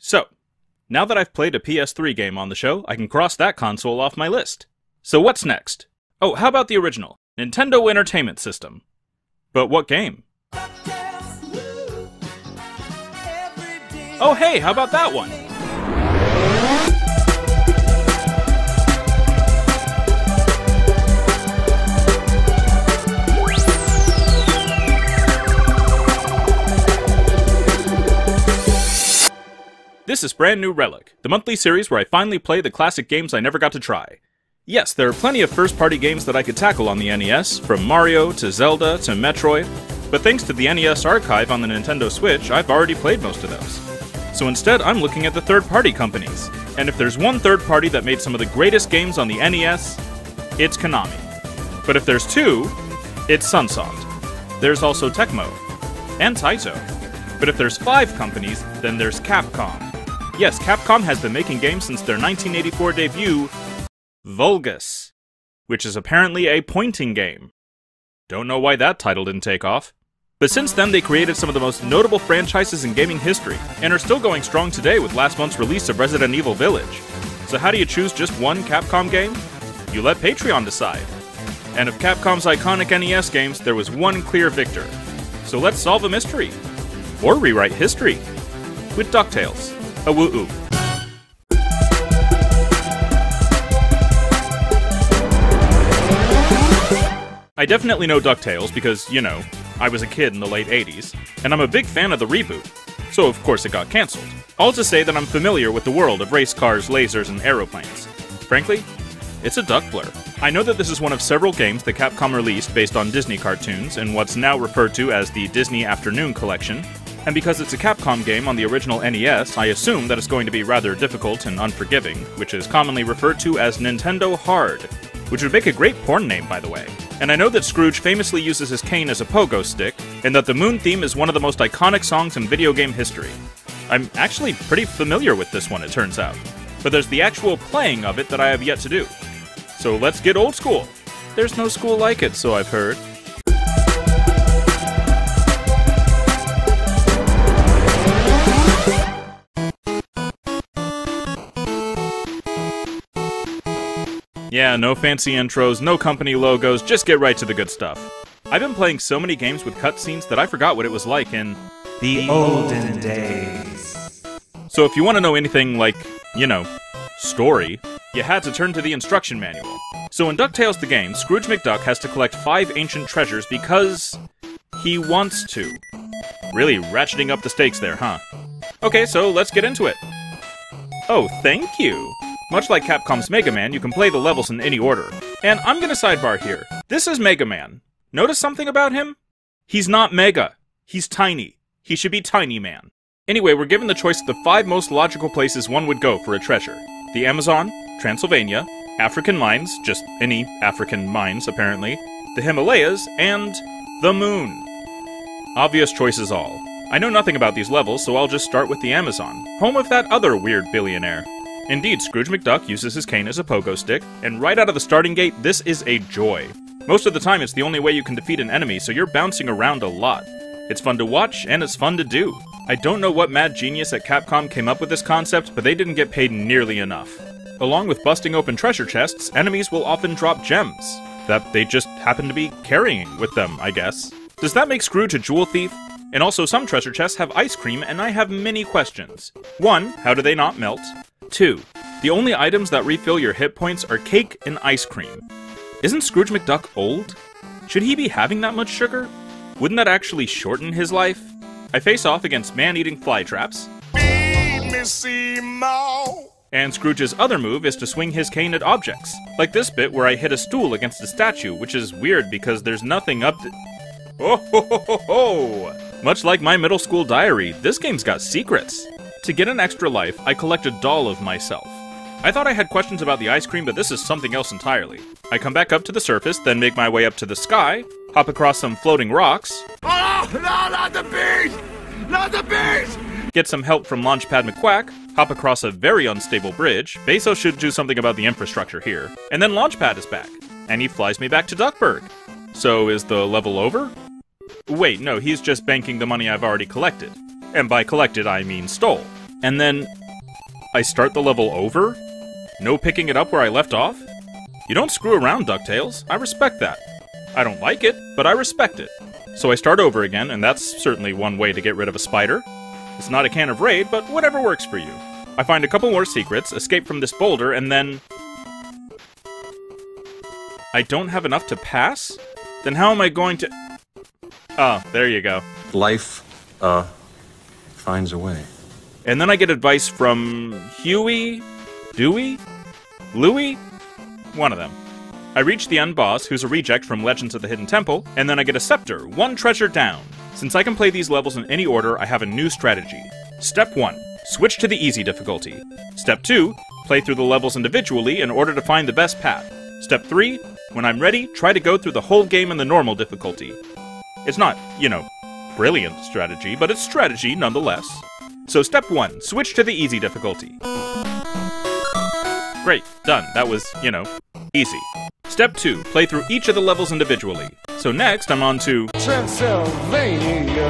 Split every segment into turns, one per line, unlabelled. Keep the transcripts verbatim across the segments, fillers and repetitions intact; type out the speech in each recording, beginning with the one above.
So, now that I've played a P S three game on the show, I can cross that console off my list. So what's next? Oh, how about the original? Nintendo Entertainment System. But what game? Oh hey, how about that one? This is brand new Relic, the monthly series where I finally play the classic games I never got to try. Yes, there are plenty of first-party games that I could tackle on the N E S, from Mario to Zelda to Metroid, but thanks to the N E S archive on the Nintendo Switch, I've already played most of those. So instead, I'm looking at the third-party companies, and if there's one third party that made some of the greatest games on the N E S, it's Konami. But if there's two, it's Sunsoft. There's also Tecmo, and Taito. But if there's five companies, then there's Capcom. Yes, Capcom has been making games since their nineteen eighty-four debut, Vulgus, which is apparently a pointing game. Don't know why that title didn't take off. But since then, they created some of the most notable franchises in gaming history, and are still going strong today with last month's release of Resident Evil Village. So how do you choose just one Capcom game? You let Patreon decide. And of Capcom's iconic N E S games, there was one clear victor. So let's solve a mystery. Or rewrite history. With DuckTales. A woo-oo. I definitely know DuckTales because, you know, I was a kid in the late eighties, and I'm a big fan of the reboot, so of course it got cancelled. All to say that I'm familiar with the world of race cars, lasers, and aeroplanes. Frankly, it's a duck blur. I know that this is one of several games that Capcom released based on Disney cartoons in what's now referred to as the Disney Afternoon Collection, and because it's a Capcom game on the original N E S, I assume that it's going to be rather difficult and unforgiving, which is commonly referred to as Nintendo Hard, which would make a great porn name, by the way. And I know that Scrooge famously uses his cane as a pogo stick, and that the Moon theme is one of the most iconic songs in video game history. I'm actually pretty familiar with this one, it turns out. But there's the actual playing of it that I have yet to do. So let's get old school. There's no school like it, so I've heard. Yeah, no fancy intros, no company logos, just get right to the good stuff. I've been playing so many games with cutscenes that I forgot what it was like in
the olden days.
So if you want to know anything like, you know, story, you had to turn to the instruction manual. So in DuckTales the game, Scrooge McDuck has to collect five ancient treasures because he wants to. Really ratcheting up the stakes there, huh? Okay, so let's get into it. Oh, thank you. Much like Capcom's Mega Man, you can play the levels in any order. And I'm gonna sidebar here. This is Mega Man. Notice something about him? He's not Mega. He's tiny. He should be Tiny Man. Anyway, we're given the choice of the five most logical places one would go for a treasure. The Amazon, Transylvania, African mines, just any African mines apparently, the Himalayas, and the Moon. Obvious choices all. I know nothing about these levels, so I'll just start with the Amazon, home of that other weird billionaire. Indeed, Scrooge McDuck uses his cane as a pogo stick, and right out of the starting gate, this is a joy. Most of the time, it's the only way you can defeat an enemy, so you're bouncing around a lot. It's fun to watch, and it's fun to do. I don't know what mad genius at Capcom came up with this concept, but they didn't get paid nearly enough. Along with busting open treasure chests, enemies will often drop gems that they just happen to be carrying with them, I guess. Does that make Scrooge a jewel thief? And also, some treasure chests have ice cream, and I have many questions. One, how do they not melt? Two, the only items that refill your hit points are cake and ice cream. Isn't Scrooge McDuck old? Should he be having that much sugar? Wouldn't that actually shorten his life? I face off against man-eating fly traps. And Scrooge's other move is to swing his cane at objects, like this bit where I hit a stool against a statue, which is weird because there's nothing up to... Oh ho ho ho ho! Much like my middle school diary, this game's got secrets. To get an extra life, I collect a doll of myself. I thought I had questions about the ice cream, but this is something else entirely. I come back up to the surface, then make my way up to the sky, hop across some floating rocks.
Oh, no, not the beach! Not the beach!
Get some help from Launchpad McQuack, hop across a very unstable bridge. Beso should do something about the infrastructure here. And then Launchpad is back, and he flies me back to Duckburg. So is the level over? Wait, no, he's just banking the money I've already collected. And by collected, I mean stole. and then I start the level over? No picking it up where I left off? You don't screw around, DuckTales. I respect that. I don't like it, but I respect it. So I start over again, and that's certainly one way to get rid of a spider. It's not a can of Raid, but whatever works for you. I find a couple more secrets, escape from this boulder, and then... I don't have enough to pass? Then how am I going to... Oh, there you go.
Life, uh, finds a way.
And then I get advice from Huey? Dewey? Louie? One of them. I reach the end boss, who's a reject from Legends of the Hidden Temple, and then I get a scepter, one treasure down. Since I can play these levels in any order, I have a new strategy. Step one, switch to the easy difficulty. Step two, play through the levels individually in order to find the best path. Step three, when I'm ready, try to go through the whole game in the normal difficulty. It's not, you know, brilliant strategy, but it's strategy nonetheless. So step one, switch to the easy difficulty. Great, done. That was, you know, easy. Step two, play through each of the levels individually. So next, I'm on to...
Transylvania.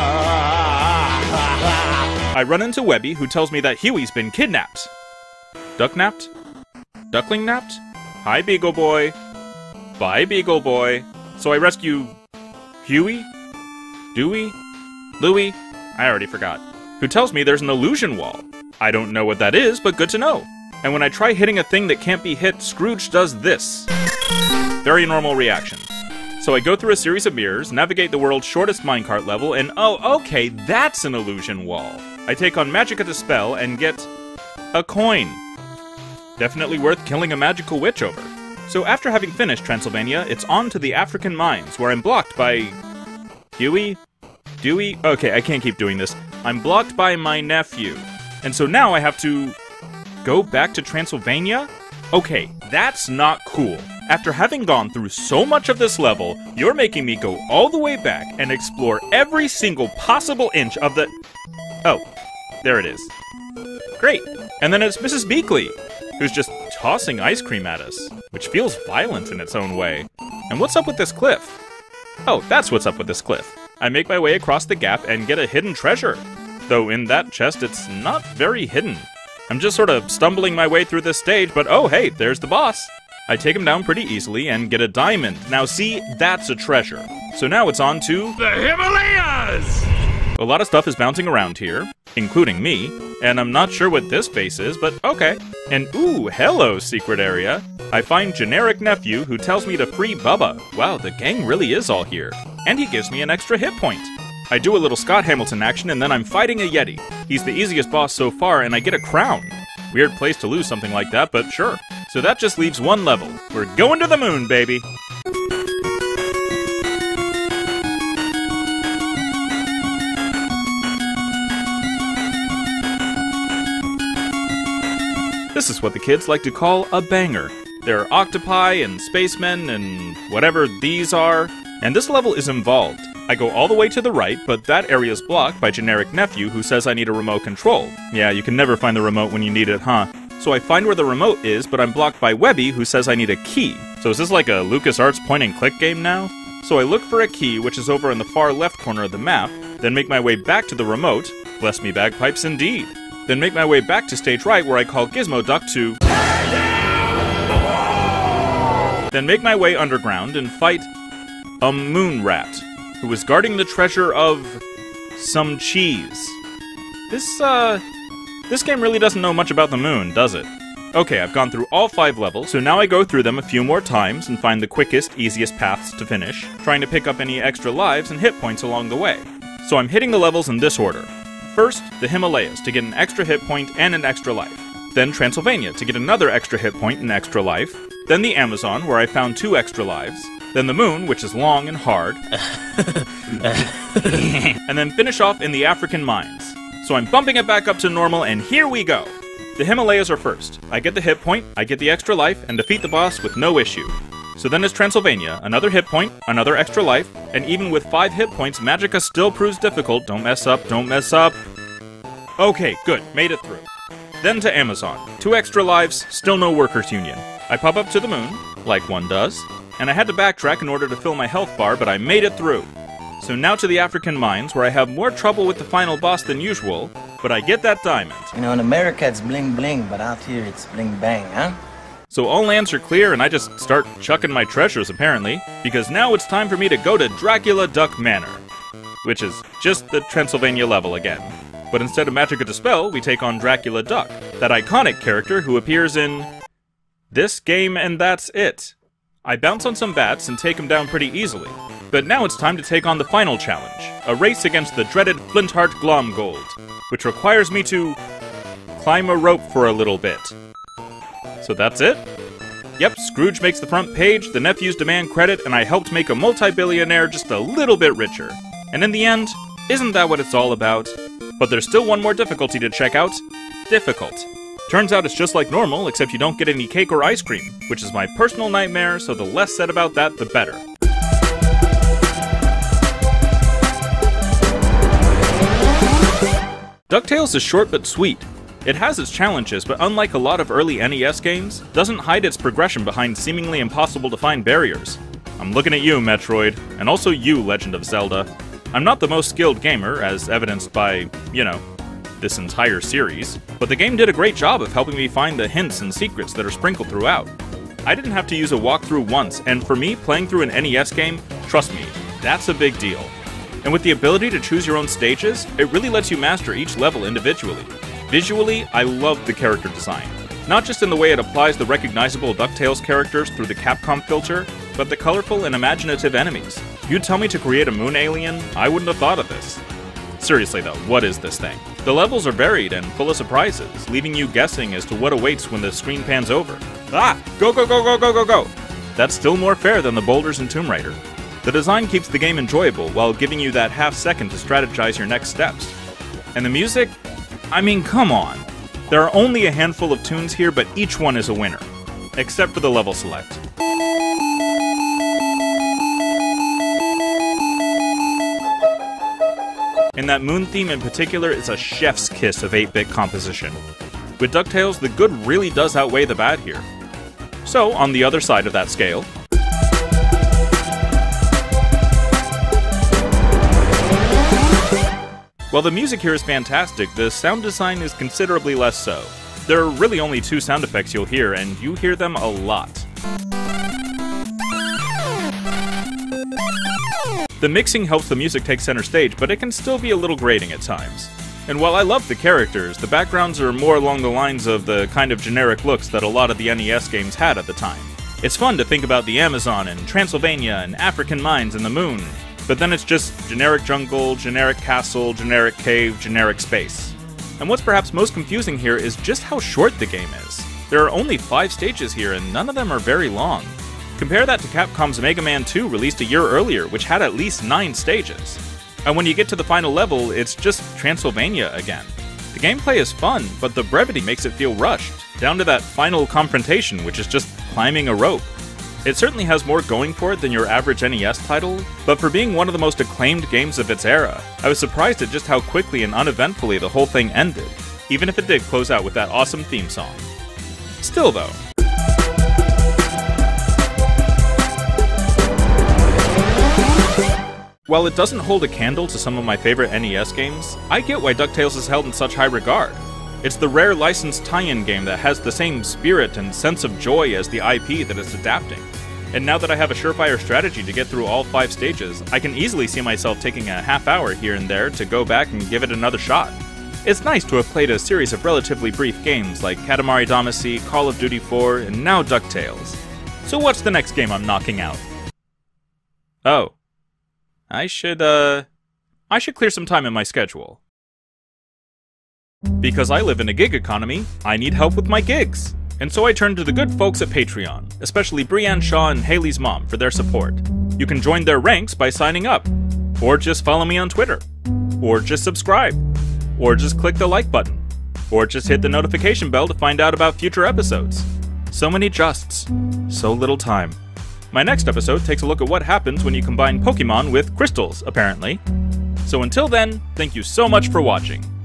I run into Webby, who tells me that Huey's been kidnapped. Duck-napped? Duckling-napped? Hi, Beagle Boy. Bye, Beagle Boy. So I rescue... Huey? Dewey? Louie? I already forgot. Who tells me there's an illusion wall. I don't know what that is, but good to know. And when I try hitting a thing that can't be hit, Scrooge does this. Very normal reaction. So I go through a series of mirrors, navigate the world's shortest minecart level, and oh, okay, that's an illusion wall. I take on Magica Dispel and get a coin. Definitely worth killing a magical witch over. So after having finished Transylvania, it's on to the African mines, where I'm blocked by... Huey? Dewey? Okay, I can't keep doing this. I'm blocked by my nephew. And so now I have to... go back to Transylvania? Okay, that's not cool. After having gone through so much of this level, you're making me go all the way back and explore every single possible inch of the... Oh, there it is. Great. And then it's Missus Beakley, who's just tossing ice cream at us, which feels violent in its own way. And what's up with this cliff? Oh, that's what's up with this cliff. I make my way across the gap and get a hidden treasure. Though in that chest, it's not very hidden. I'm just sort of stumbling my way through this stage, but oh hey, there's the boss. I take him down pretty easily and get a diamond. Now see, that's a treasure. So now it's on to...
The Himalayas!
A lot of stuff is bouncing around here, including me, and I'm not sure what this face is, but okay. And ooh, hello, secret area. I find generic nephew who tells me to free Bubba. Wow, the gang really is all here. And he gives me an extra hit point. I do a little Scott Hamilton action, and then I'm fighting a Yeti. He's the easiest boss so far, and I get a crown. Weird place to lose something like that, but sure. So that just leaves one level. We're going to the moon, baby! This is what the kids like to call a banger. There are octopi and spacemen and whatever these are, and this level is involved. I go all the way to the right, but that area is blocked by generic nephew who says I need a remote control. Yeah, you can never find the remote when you need it, huh? So I find where the remote is, but I'm blocked by Webby who says I need a key. So is this like a LucasArts point-and-click game now? So I look for a key, which is over in the far left corner of the map, then make my way back to the remote, bless me bagpipes indeed, then make my way back to stage right where I call Gizmo Duck to... Then make my way underground and fight a moon rat, who was guarding the treasure of some cheese. This, uh, this game really doesn't know much about the moon, does it? Okay, I've gone through all five levels, so now I go through them a few more times and find the quickest, easiest paths to finish, trying to pick up any extra lives and hit points along the way. So I'm hitting the levels in this order. First, the Himalayas to get an extra hit point and an extra life. Then Transylvania to get another extra hit point and extra life. Then the Amazon, where I found two extra lives. Then the moon, which is long and hard. And then finish off in the African mines. So I'm bumping it back up to normal, and here we go! The Himalayas are first. I get the hit point, I get the extra life, and defeat the boss with no issue. So then it's Transylvania, another hit point, another extra life, and even with five hit points, Magica still proves difficult. Don't mess up, don't mess up. Okay, good, made it through. Then to Amazon. Two extra lives, still no workers union. I pop up to the moon, like one does, and I had to backtrack in order to fill my health bar, but I made it through. So now to the African mines, where I have more trouble with the final boss than usual, but I get that diamond.
You know, in America it's bling bling, but out here it's bling bang, huh?
So all lands are clear and I just start chucking my treasures apparently, because now it's time for me to go to Dracula Duck Manor, which is just the Transylvania level again. But instead of Magica Dispel, we take on Dracula Duck, that iconic character who appears in this game, and that's it. I bounce on some bats and take them down pretty easily, but now it's time to take on the final challenge, a race against the dreaded Flintheart Glomgold, which requires me to climb a rope for a little bit. So that's it? Yep, Scrooge makes the front page, the nephews demand credit, and I helped make a multi-billionaire just a little bit richer. And in the end, isn't that what it's all about? But there's still one more difficulty to check out. Difficult. Turns out it's just like normal, except you don't get any cake or ice cream, which is my personal nightmare, so the less said about that, the better. DuckTales is short but sweet. It has its challenges, but unlike a lot of early N E S games, doesn't hide its progression behind seemingly impossible to find barriers. I'm looking at you, Metroid, and also you, Legend of Zelda. I'm not the most skilled gamer, as evidenced by, you know, this entire series, but the game did a great job of helping me find the hints and secrets that are sprinkled throughout. I didn't have to use a walkthrough once, and for me, playing through an N E S game, trust me, that's a big deal. And with the ability to choose your own stages, it really lets you master each level individually. Visually, I love the character design. Not just in the way it applies the recognizable DuckTales characters through the Capcom filter, but the colorful and imaginative enemies. You'd tell me to create a moon alien, I wouldn't have thought of this. Seriously though, what is this thing? The levels are varied and full of surprises, leaving you guessing as to what awaits when the screen pans over. Ah! Go go go go go go go! That's still more fair than the boulders in Tomb Raider. The design keeps the game enjoyable while giving you that half second to strategize your next steps. And the music? I mean, come on. There are only a handful of tunes here, but each one is a winner. Except for the level select. And that moon theme in particular is a chef's kiss of eight bit composition. With DuckTales, the good really does outweigh the bad here. So, on the other side of that scale, while the music here is fantastic, the sound design is considerably less so. There are really only two sound effects you'll hear, and you hear them a lot. The mixing helps the music take center stage, but it can still be a little grating at times. And while I love the characters, the backgrounds are more along the lines of the kind of generic looks that a lot of the N E S games had at the time. It's fun to think about the Amazon and Transylvania and African mines and the moon, but then it's just generic jungle, generic castle, generic cave, generic space. And what's perhaps most confusing here is just how short the game is. There are only five stages here and none of them are very long. Compare that to Capcom's Mega Man two released a year earlier, which had at least nine stages. And when you get to the final level, it's just Transylvania again. The gameplay is fun, but the brevity makes it feel rushed, down to that final confrontation, which is just climbing a rope. It certainly has more going for it than your average N E S title, but for being one of the most acclaimed games of its era, I was surprised at just how quickly and uneventfully the whole thing ended, even if it did close out with that awesome theme song. Still though, while it doesn't hold a candle to some of my favorite N E S games, I get why DuckTales is held in such high regard. It's the rare licensed tie-in game that has the same spirit and sense of joy as the I P that it's adapting. And now that I have a surefire strategy to get through all five stages, I can easily see myself taking a half hour here and there to go back and give it another shot. It's nice to have played a series of relatively brief games like Katamari Damacy, Call of Duty four, and now DuckTales. So what's the next game I'm knocking out? Oh. I should, uh... I should clear some time in my schedule. Because I live in a gig economy, I need help with my gigs. And so I turned to the good folks at Patreon, especially Brianne Shaw and Haley's mom, for their support. You can join their ranks by signing up. Or just follow me on Twitter. Or just subscribe. Or just click the like button. Or just hit the notification bell to find out about future episodes. So many justs. So little time. My next episode takes a look at what happens when you combine Pokemon with crystals, apparently. So until then, thank you so much for watching.